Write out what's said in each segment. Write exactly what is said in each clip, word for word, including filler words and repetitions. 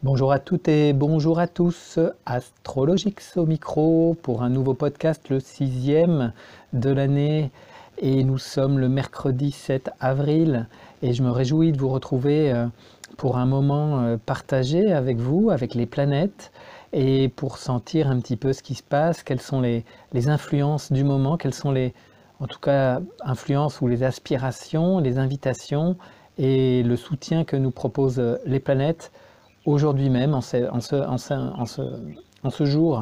Bonjour à toutes et bonjour à tous, Astrologix au micro pour un nouveau podcast, le sixième de l'année, et nous sommes le mercredi sept avril et je me réjouis de vous retrouver pour un moment partagé avec vous, avec les planètes, et pour sentir un petit peu ce qui se passe, quelles sont les, les influences du moment, quelles sont les, en tout cas, influences ou les aspirations, les invitations et le soutien que nous proposent les planètes aujourd'hui même, en ce, en, ce, en, ce, en, ce, en ce jour.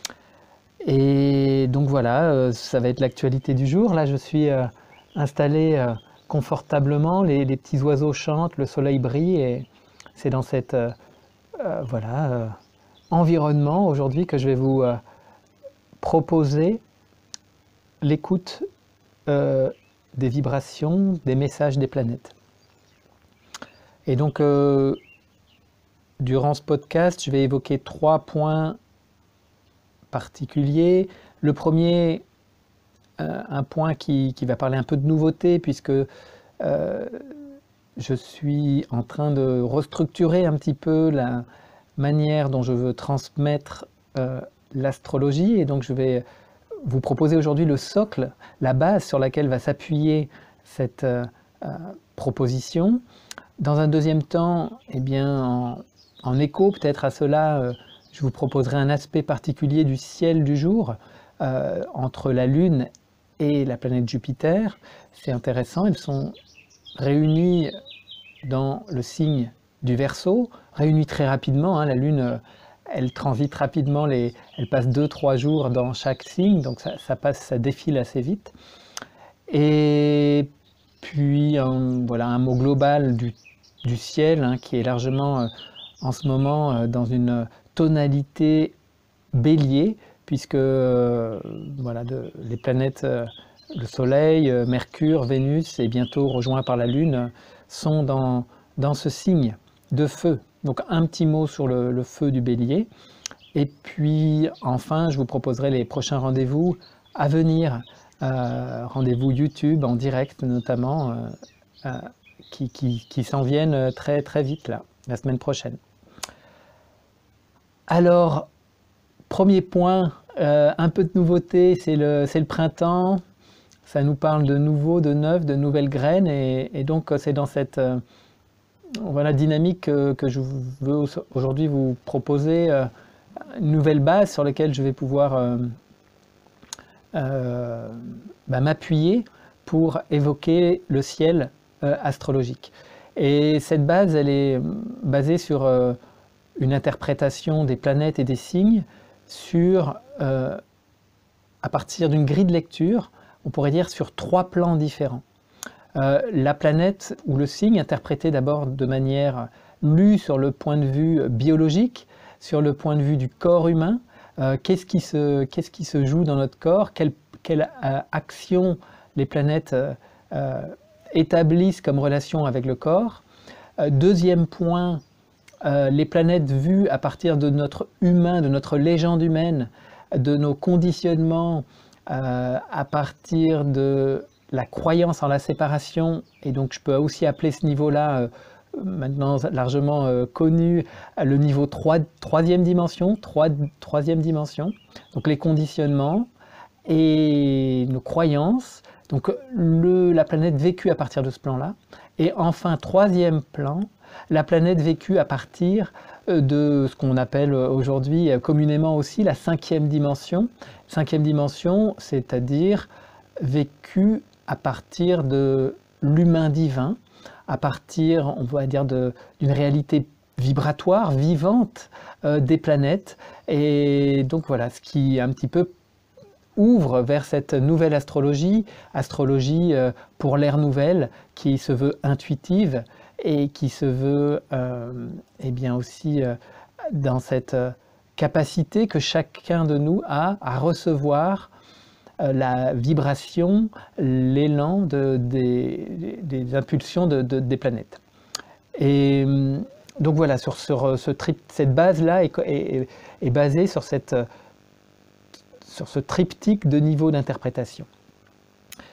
Et donc voilà, euh, ça va être l'actualité du jour. Là, je suis euh, installé euh, confortablement, les, les petits oiseaux chantent, le soleil brille, et c'est dans cet euh, euh, voilà, euh, environnement aujourd'hui que je vais vous euh, proposer l'écoute euh, des vibrations, des messages des planètes. Et donc, euh, durant ce podcast, je vais évoquer trois points particuliers. Le premier, euh, un point qui, qui va parler un peu de nouveauté, puisque euh, je suis en train de restructurer un petit peu la manière dont je veux transmettre euh, l'astrologie, et donc je vais vous proposer aujourd'hui le socle, la base sur laquelle va s'appuyer cette euh, euh, proposition. Dans un deuxième temps, eh bien, en, en écho peut-être à cela, euh, je vous proposerai un aspect particulier du ciel du jour euh, entre la Lune et la planète Jupiter. C'est intéressant, elles sont réunies dans le signe du Verseau, réunies très rapidement. Hein, la Lune, euh, elle transite rapidement, les, elle passe deux trois jours dans chaque signe, donc ça, ça passe, ça défile assez vite. Et puis, un, voilà, un mot global du, du ciel hein, qui est largement euh, en ce moment euh, dans une tonalité bélier, puisque euh, voilà, de, les planètes, euh, le Soleil, euh, Mercure, Vénus et bientôt rejoints par la Lune, euh, sont dans, dans ce signe de feu. Donc un petit mot sur le, le feu du bélier. Et puis enfin, je vous proposerai les prochains rendez-vous à venir. Euh, rendez-vous YouTube en direct notamment, euh, euh, qui, qui, qui s'en viennent très très vite là, la semaine prochaine. Alors, premier point, euh, un peu de nouveauté, c'est le, c'est le printemps, ça nous parle de nouveau, de neuf, de nouvelles graines, et, et donc c'est dans cette euh, voilà, dynamique que, que je veux aujourd'hui vous proposer euh, une nouvelle base sur laquelle je vais pouvoir euh, Euh, bah, m'appuyer pour évoquer le ciel euh, astrologique. Et cette base, elle est basée sur euh, une interprétation des planètes et des signes sur, euh, à partir d'une grille de lecture, on pourrait dire sur trois plans différents. Euh, la planète ou le signe interprété d'abord de manière lue sur le point de vue biologique, sur le point de vue du corps humain. Euh, qu'est-ce qui se, qu'est-ce qui se joue dans notre corps, quelle, quelle euh, action les planètes euh, euh, établissent comme relation avec le corps. Euh, deuxième point, euh, les planètes vues à partir de notre humain, de notre légende humaine, de nos conditionnements, euh, à partir de la croyance en la séparation, et donc je peux aussi appeler ce niveau-là euh, maintenant largement euh, connu, le niveau trois, troisième dimension, trois, troisième dimension, donc les conditionnements et nos croyances, donc le, la planète vécue à partir de ce plan-là, et enfin troisième plan, la planète vécue à partir de ce qu'on appelle aujourd'hui communément aussi la cinquième dimension, cinquième dimension, c'est-à-dire vécue à partir de l'humain divin, à partir, on va dire, d'une réalité vibratoire, vivante euh, des planètes. Et donc voilà, ce qui un petit peu ouvre vers cette nouvelle astrologie, astrologie euh, pour l'ère nouvelle, qui se veut intuitive et qui se veut euh, eh bien aussi euh, dans cette euh, capacité que chacun de nous a à recevoir la vibration, l'élan de, des, des impulsions de, de, des planètes. Et donc voilà, sur, sur ce tri, cette base-là est, est, est basée sur, cette, sur ce triptyque de niveaux d'interprétation.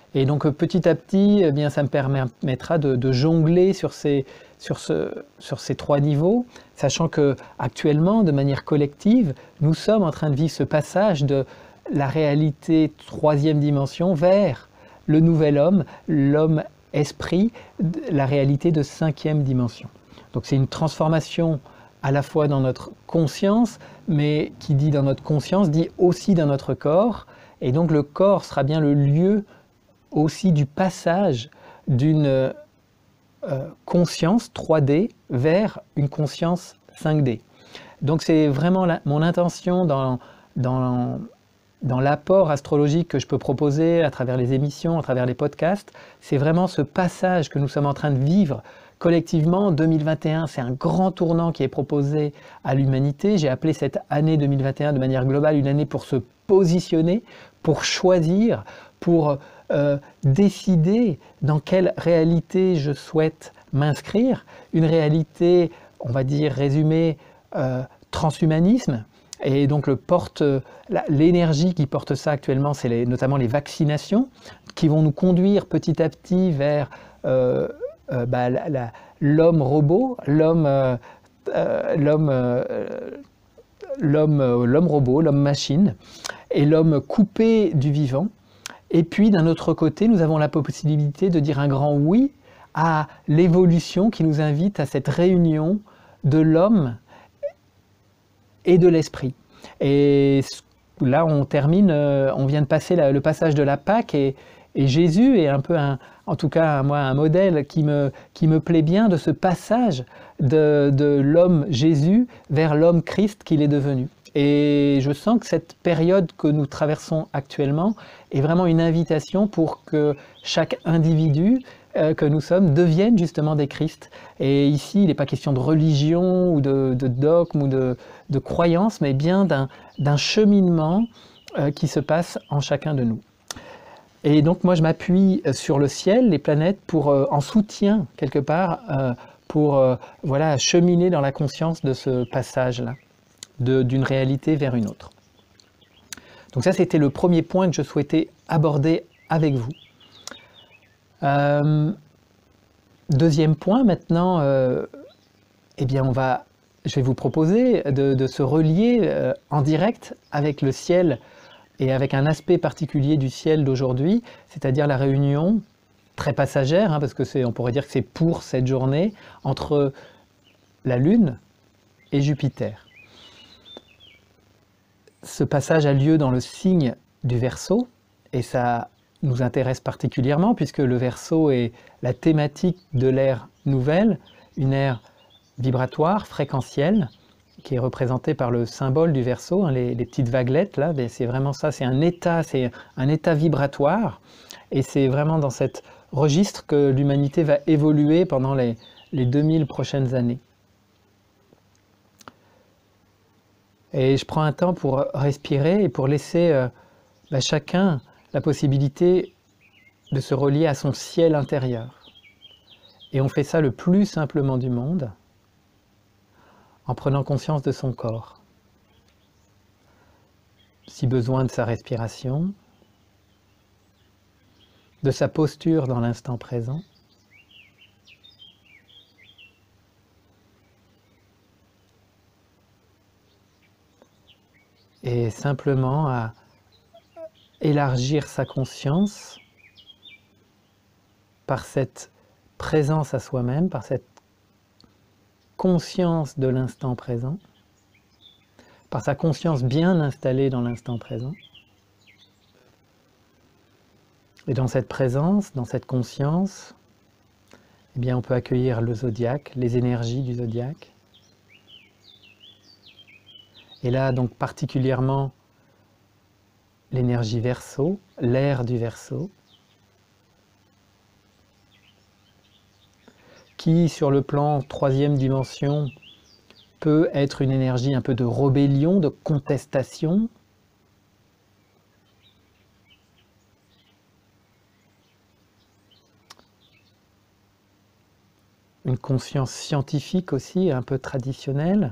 Et donc petit à petit, eh bien, ça me permettra de, de jongler sur ces, sur, ce, sur ces trois niveaux, sachant que actuellement, de manière collective, nous sommes en train de vivre ce passage de la réalité troisième dimension vers le nouvel homme, l'homme esprit, la réalité de cinquième dimension. Donc c'est une transformation à la fois dans notre conscience, mais qui dit dans notre conscience, dit aussi dans notre corps. Et donc le corps sera bien le lieu aussi du passage d'une euh, conscience trois D vers une conscience cinq D. Donc c'est vraiment la, mon intention dans, dans, dans l'apport astrologique que je peux proposer à travers les émissions, à travers les podcasts, c'est vraiment ce passage que nous sommes en train de vivre collectivement. deux mille vingt et un, c'est un grand tournant qui est proposé à l'humanité. J'ai appelé cette année deux mille vingt et un de manière globale une année pour se positionner, pour choisir, pour euh, décider dans quelle réalité je souhaite m'inscrire. Une réalité, on va dire, résumée, euh, transhumanisme. Et donc le porte, l'énergie qui porte ça actuellement, c'est les, notamment les vaccinations, qui vont nous conduire petit à petit vers euh, euh, bah, l'homme robot, l'homme euh, euh, l'homme euh, l'homme euh, l'homme robot, l'homme machine, et l'homme coupé du vivant. Et puis d'un autre côté, nous avons la possibilité de dire un grand oui à l'évolution qui nous invite à cette réunion de l'homme et de l'esprit. Et là, on termine, on vient de passer le passage de la Pâque, et, et Jésus est un peu, un, en tout cas, moi, un modèle qui me, qui me plaît bien de ce passage de, de l'homme Jésus vers l'homme Christ qu'il est devenu. Et je sens que cette période que nous traversons actuellement est vraiment une invitation pour que chaque individu euh, que nous sommes devienne justement des Christ. Et ici, il n'est pas question de religion ou de, de dogme ou de, de croyance, mais bien d'un d'un cheminement euh, qui se passe en chacun de nous. Et donc moi, je m'appuie sur le ciel, les planètes, pour euh, en soutien quelque part, euh, pour euh, voilà, cheminer dans la conscience de ce passage-là, d'une réalité vers une autre. Donc ça, c'était le premier point que je souhaitais aborder avec vous. Euh, deuxième point, maintenant, euh, eh bien, on va, je vais vous proposer de, de se relier euh, en direct avec le ciel et avec un aspect particulier du ciel d'aujourd'hui, c'est-à-dire la réunion très passagère, hein, parce que c'est, on pourrait dire que c'est pour cette journée, entre la Lune et Jupiter. Ce passage a lieu dans le signe du Verseau, et ça nous intéresse particulièrement puisque le Verseau est la thématique de l'ère nouvelle, une ère vibratoire, fréquentielle, qui est représentée par le symbole du Verseau, hein, les, les petites vaguelettes là, c'est vraiment ça, c'est un état, c'est un état vibratoire, et c'est vraiment dans cet registre que l'humanité va évoluer pendant les, les deux mille prochaines années. Et je prends un temps pour respirer et pour laisser euh, bah, chacun la possibilité de se relier à son ciel intérieur. Et on fait ça le plus simplement du monde, en prenant conscience de son corps. Si besoin, de sa respiration, de sa posture dans l'instant présent, et simplement à élargir sa conscience par cette présence à soi-même, par cette conscience de l'instant présent, par sa conscience bien installée dans l'instant présent. Et dans cette présence, dans cette conscience, eh bien on peut accueillir le zodiaque, les énergies du zodiaque. Et là, donc particulièrement l'énergie Verseau, l'ère du Verseau, qui, sur le plan troisième dimension, peut être une énergie un peu de rébellion, de contestation. Une conscience scientifique aussi, un peu traditionnelle.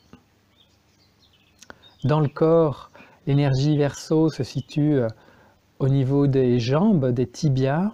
Dans le corps, l'énergie Verseau se situe au niveau des jambes, des tibias.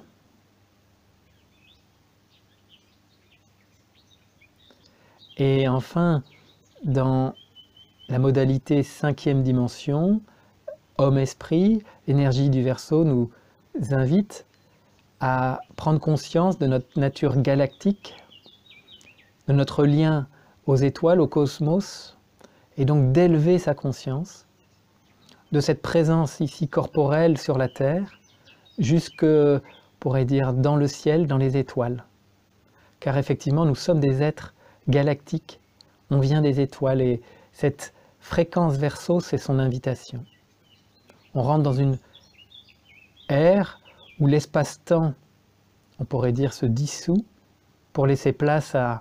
Et enfin, dans la modalité cinquième dimension, homme-esprit, énergie du Verseau nous invite à prendre conscience de notre nature galactique, de notre lien aux étoiles, au cosmos, et donc d'élever sa conscience de cette présence ici corporelle sur la Terre, jusque, on pourrait dire, dans le ciel, dans les étoiles. Car effectivement, nous sommes des êtres galactiques, on vient des étoiles, et cette fréquence Verseau, c'est son invitation. On rentre dans une ère où l'espace-temps, on pourrait dire, se dissout pour laisser place à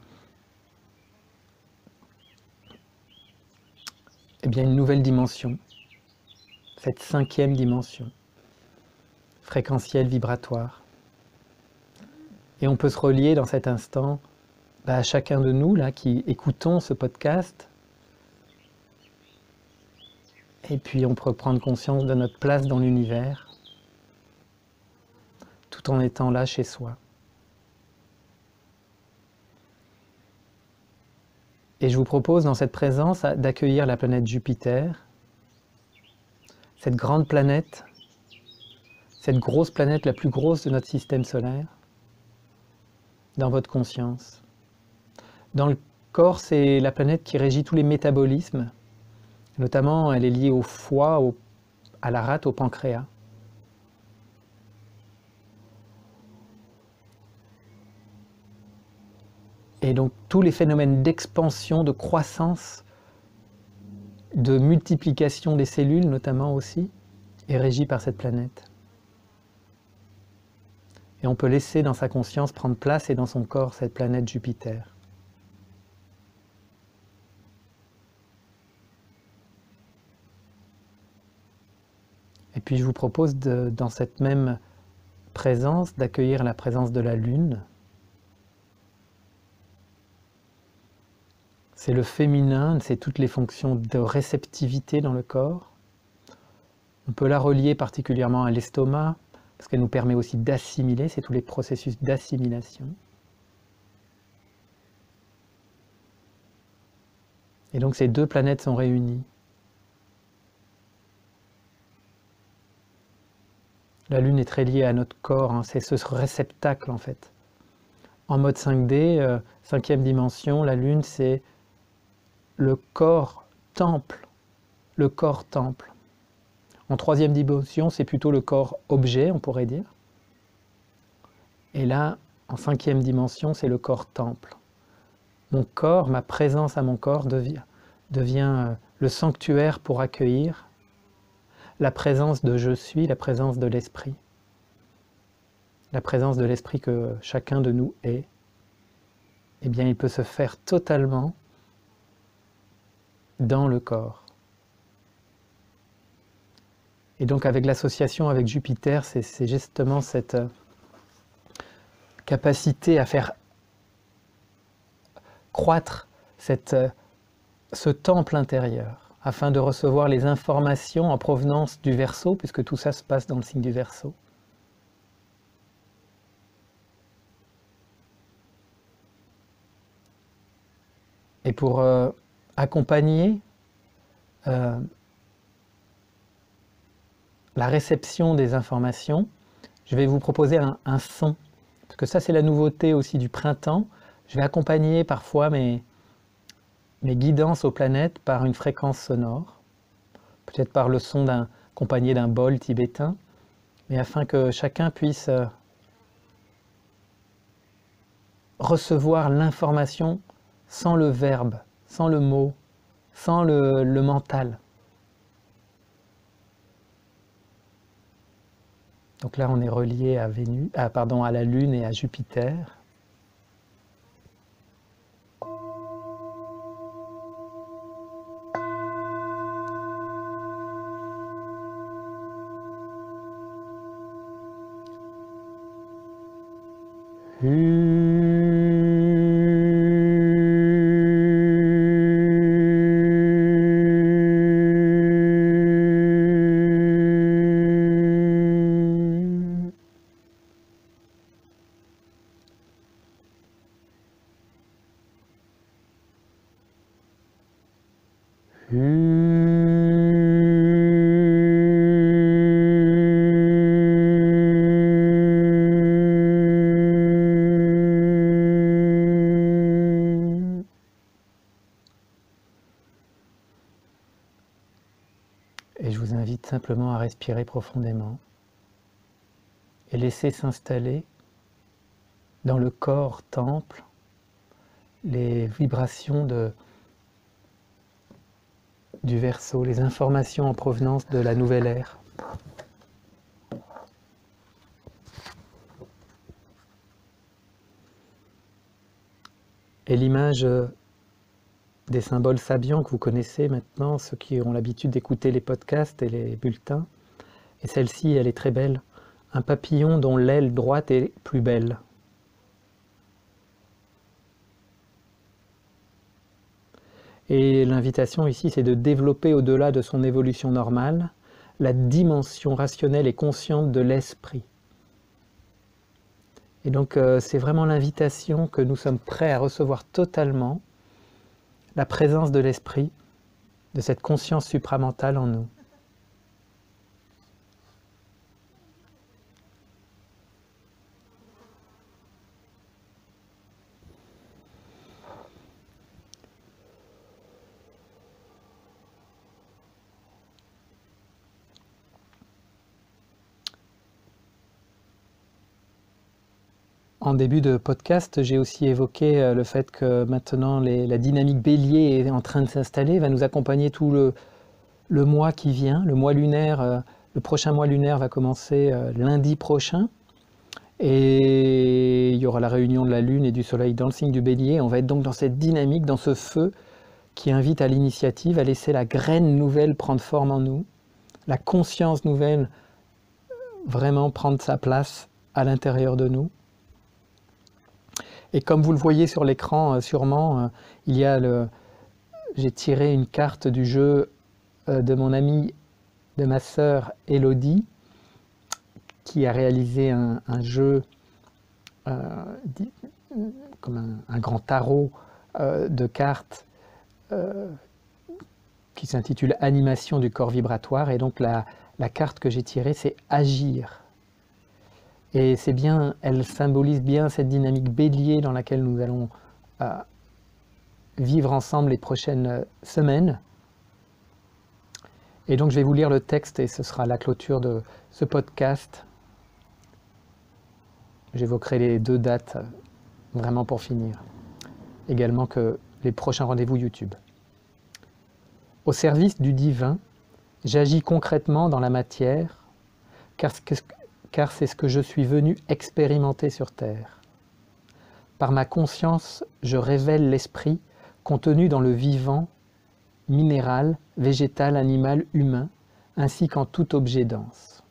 eh bien, une nouvelle dimension, cette cinquième dimension, fréquentielle, vibratoire. Et on peut se relier dans cet instant bah, à chacun de nous là, qui écoutons ce podcast. Et puis on peut prendre conscience de notre place dans l'univers, tout en étant là chez soi. Et je vous propose dans cette présence d'accueillir la planète Jupiter, cette grande planète, cette grosse planète, la plus grosse de notre système solaire, dans votre conscience. Dans le corps, c'est la planète qui régit tous les métabolismes, notamment elle est liée au foie, au, à la rate, au pancréas. Et donc tous les phénomènes d'expansion, de croissance, de multiplication des cellules notamment aussi, est régi par cette planète. Et on peut laisser dans sa conscience prendre place et dans son corps cette planète Jupiter. Et puis je vous propose de, dans cette même présence d'accueillir la présence de la Lune. C'est le féminin, c'est toutes les fonctions de réceptivité dans le corps. On peut la relier particulièrement à l'estomac, parce qu'elle nous permet aussi d'assimiler, c'est tous les processus d'assimilation. Et donc ces deux planètes sont réunies. La Lune est très liée à notre corps, hein, c'est ce réceptacle en fait. En mode cinq D, euh, cinquième dimension, la Lune c'est le corps temple, le corps temple. En troisième dimension, c'est plutôt le corps objet, on pourrait dire. Et là, en cinquième dimension, c'est le corps temple. Mon corps, ma présence à mon corps devient, devient le sanctuaire pour accueillir la présence de je suis, la présence de l'esprit. La présence de l'esprit que chacun de nous est. Eh bien, il peut se faire totalement dans le corps. Et donc avec l'association avec Jupiter, c'est justement cette capacité à faire croître cette, ce temple intérieur, afin de recevoir les informations en provenance du Verseau, puisque tout ça se passe dans le signe du Verseau. Et pour euh, accompagner euh, la réception des informations, je vais vous proposer un, un son, parce que ça c'est la nouveauté aussi du printemps. Je vais accompagner parfois mes, mes guidances aux planètes par une fréquence sonore, peut-être par le son d'un accompagné d'un bol tibétain, mais afin que chacun puisse euh, recevoir l'information sans le verbe, sans le mot, sans le, le mental. Donc là, on est relié à Vénus, à, pardon, à la Lune et à Jupiter. Et je vous invite simplement à respirer profondément et laisser s'installer dans le corps temple les vibrations de, du Verseau, les informations en provenance de la nouvelle ère. Et l'image des symboles sabiens que vous connaissez maintenant, ceux qui ont l'habitude d'écouter les podcasts et les bulletins, et celle-ci, elle est très belle. Un papillon dont l'aile droite est plus belle. Et l'invitation ici, c'est de développer au-delà de son évolution normale la dimension rationnelle et consciente de l'esprit. Et donc euh, c'est vraiment l'invitation que nous sommes prêts à recevoir totalement la présence de l'esprit, de cette conscience supramentale en nous. En début de podcast, j'ai aussi évoqué le fait que maintenant les, la dynamique bélier est en train de s'installer, va nous accompagner tout le, le mois qui vient. Le mois lunaire, le prochain mois lunaire va commencer lundi prochain. Et il y aura la réunion de la Lune et du Soleil dans le signe du Bélier. On va être donc dans cette dynamique, dans ce feu qui invite à l'initiative, à laisser la graine nouvelle prendre forme en nous, la conscience nouvelle vraiment prendre sa place à l'intérieur de nous. Et comme vous le voyez sur l'écran, sûrement, il y a le... j'ai tiré une carte du jeu de mon amie, de ma sœur Elodie, qui a réalisé un, un jeu euh, comme un, un grand tarot euh, de cartes euh, qui s'intitule Animation du corps vibratoire. Et donc la, la carte que j'ai tirée, c'est Agir. Et c'est bien, elle symbolise bien cette dynamique bélier dans laquelle nous allons euh, vivre ensemble les prochaines semaines. Et donc je vais vous lire le texte et ce sera la clôture de ce podcast. J'évoquerai les deux dates vraiment pour finir. Également que les prochains rendez-vous YouTube. Au service du divin, j'agis concrètement dans la matière, car ce que car c'est ce que je suis venu expérimenter sur Terre. Par ma conscience, je révèle l'esprit contenu dans le vivant, minéral, végétal, animal, humain, ainsi qu'en tout objet dense.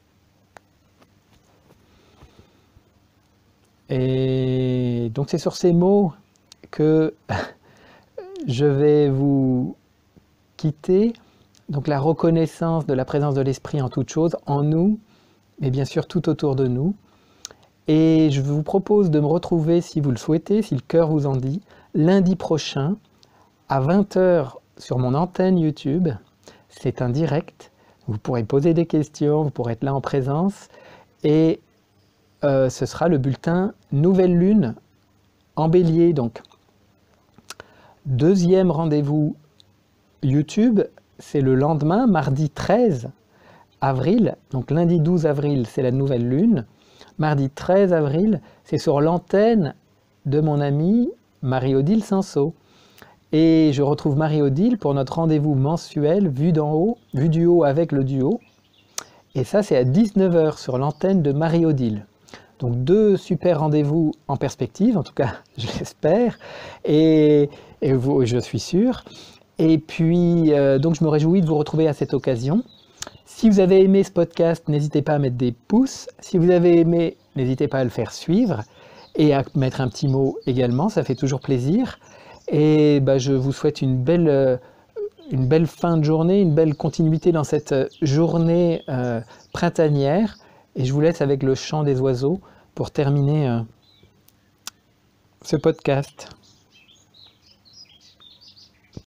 Et donc c'est sur ces mots que je vais vous quitter. Donc la reconnaissance de la présence de l'esprit en toute chose, en nous, mais bien sûr tout autour de nous. Et je vous propose de me retrouver, si vous le souhaitez, si le cœur vous en dit, lundi prochain, à vingt heures sur mon antenne YouTube. C'est un direct, vous pourrez poser des questions, vous pourrez être là en présence, et euh, ce sera le bulletin Nouvelle Lune en Bélier. Donc, deuxième rendez-vous YouTube, c'est le lendemain, mardi treize avril, donc lundi douze avril, c'est la nouvelle lune. Mardi treize avril, c'est sur l'antenne de mon amie Marie-Odile Sanso. Et je retrouve Marie-Odile pour notre rendez-vous mensuel, vue d'en haut, vue du haut avec le duo. Et ça, c'est à dix-neuf heures sur l'antenne de Marie-Odile. Donc deux super rendez-vous en perspective, en tout cas, je l'espère, et, et vous, je suis sûr. Et puis, euh, donc je me réjouis de vous retrouver à cette occasion. Si vous avez aimé ce podcast, n'hésitez pas à mettre des pouces. Si vous avez aimé, n'hésitez pas à le faire suivre et à mettre un petit mot également, ça fait toujours plaisir. Et bah, je vous souhaite une belle, une belle fin de journée, une belle continuité dans cette journée euh, printanière. Et je vous laisse avec le chant des oiseaux pour terminer euh, ce podcast.